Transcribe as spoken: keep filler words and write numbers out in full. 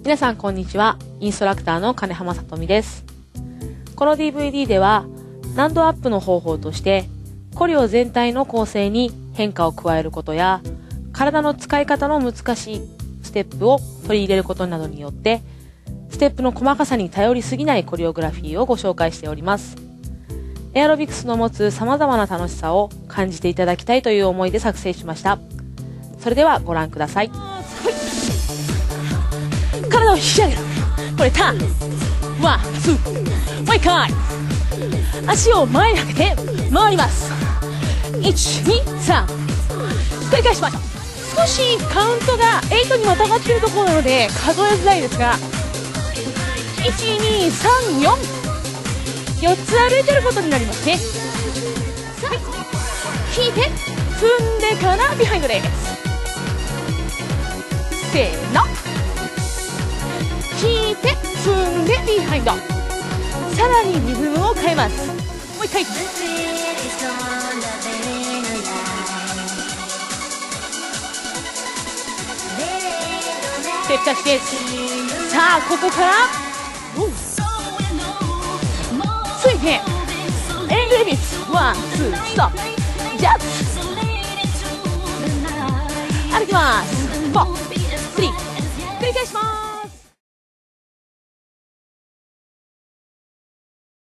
皆さんこんにちは。インストラクターの金浜さとみです。この ディーブイディー では難度アップの方法としてコレオ全体の構成に変化を加えることや体の使い方の難しいステップを取り入れることなどによってステップの細かさに頼りすぎないコレオグラフィーをご紹介しております。エアロビクスの持つ様々な楽しさを感じていただきたいという思いで作成しました。それではご覧ください。体を引き上げる。これターン。ワン、ツー。もう一回。足を前に上げて回ります。いち、に、さん。繰り返しましょう。少しカウントがはちにまたがっているところなので数えづらいですが、いち、に、さん、よん。よっつ歩いてることになりますね。はい、引いて踏んでからビハインドです。せーの、引いて踏んでビハインド。さらにリズムを変えます。もう一回。ステップタッチです。さあここからついてエングレビッツワン、ツー、ストップジャンプ歩きます。フォー、スリー繰り返します。